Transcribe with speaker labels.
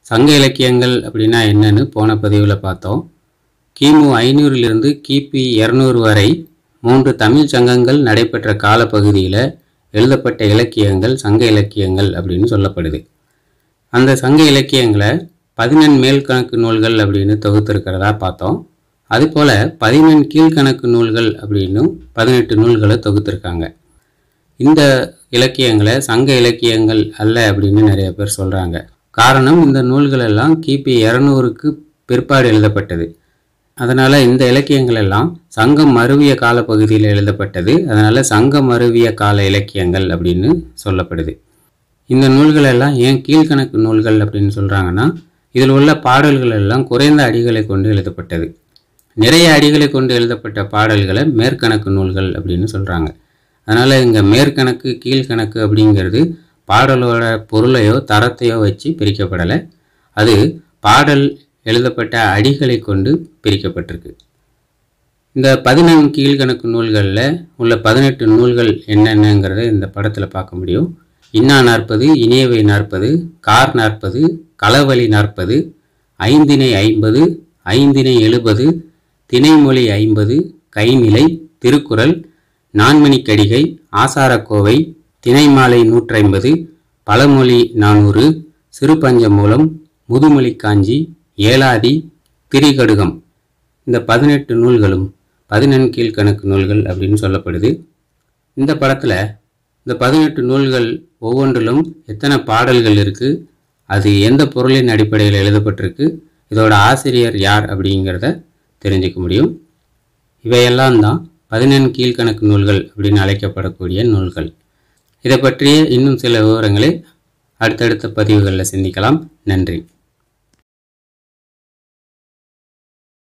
Speaker 1: சங்க இலக்கியங்கள் அப்படின்னா என்னன்னு போன பதிவில் பார்த்தோம். கிமு 500 கிபி 200 வரை 3 தமிழ் சங்கங்கள் நடைபெற்ற காலப்பகுதியில் எழுதப்பட்ட இலக்கியங்கள் சங்க இலக்கியங்கள் அப்படின்னு சொல்லப்படுது. அந்த சங்க இலக்கியங்களை 14 மேல்கணக்கு நூல்கள் அப்படின்னு தொகுத்திருக்கிறதா பார்த்தோம். அதுபோல் 14 கீழ்கணக்கு நூல்கள் அப்படின்னு 18 நூல்களை தொகுத்திருக்காங்க. இந்த இலக்கியங்களை சங்க இலக்கியங்கள் அல்ல அப்படின்னு நிறைய பேர் சொல்கிறாங்க. காரணம், இந்த நூல்கள் எல்லாம் கிபி 200க்கு பிற்பாடு எழுதப்பட்டது. அதனால் இந்த இலக்கியங்கள் எல்லாம் சங்கம் மருவிய காலப்பகுதியில் எழுதப்பட்டது. அதனால் சங்கம் மருவிய கால இலக்கியங்கள் அப்படின்னு சொல்லப்படுது. இந்த நூல்கள் எல்லாம் ஏன் கீழ்கணக்கு நூல்கள் அப்படின்னு சொல்கிறாங்கன்னா, இதில் உள்ள பாடல்கள் எல்லாம் குறைந்த அடிகளை கொண்டு எழுதப்பட்டது. நிறைய அடிகளை கொண்டு எழுதப்பட்ட பாடல்களை மேற்கணக்கு நூல்கள் அப்படின்னு சொல்கிறாங்க. அதனால் இங்கே மேற்கணக்கு கீழ்கணக்கு அப்படிங்கிறது பாடலோட பொருளையோ தரத்தையோ வச்சு பிரிக்கப்படலை. அது பாடல் எழுதப்பட்ட அடிகளை கொண்டு பிரிக்கப்பட்டிருக்கு. இந்த 14 கீழ்கணக்கு நூல்களில் உள்ள 18 நூல்கள் என்னென்னங்கிறத இந்த படத்தில் பார்க்க முடியும். இன்னா 40, இனியவை 40, கார் 40, களவழி 40, ஐந்திணை 50, ஐந்திணை 70, திணைமொழி 50, கைநிலை, திருக்குறள், நான்மணிக்கடிகை, ஆசாரக்கோவை, திணைமாலை 150, பழமொழி 400, சிறுபஞ்சமூலம், முதுமொழி காஞ்சி, ஏலாதி, திரிகடுகம். இந்த 18 நூல்களும் 14 கீழ்கணக்கு நூல்கள் அப்படின்னு சொல்லப்படுது. இந்த படத்தில் இந்த 18 நூல்கள் ஒவ்வொன்றிலும் எத்தனை பாடல்கள் இருக்குது, அது எந்த பொருளின் அடிப்படையில் எழுதப்பட்டிருக்கு, இதோட ஆசிரியர் யார் அப்படிங்கிறத தெரிஞ்சுக்க முடியும். இவையெல்லாம் தான் 14 கீழ்கணக்கு நூல்கள் அப்படின்னு அழைக்கப்படக்கூடிய நூல்கள். இதை பற்றிய இன்னும் சில விவரங்களை அடுத்தடுத்த பதிவுகளில் சிந்திக்கலாம். நன்றி.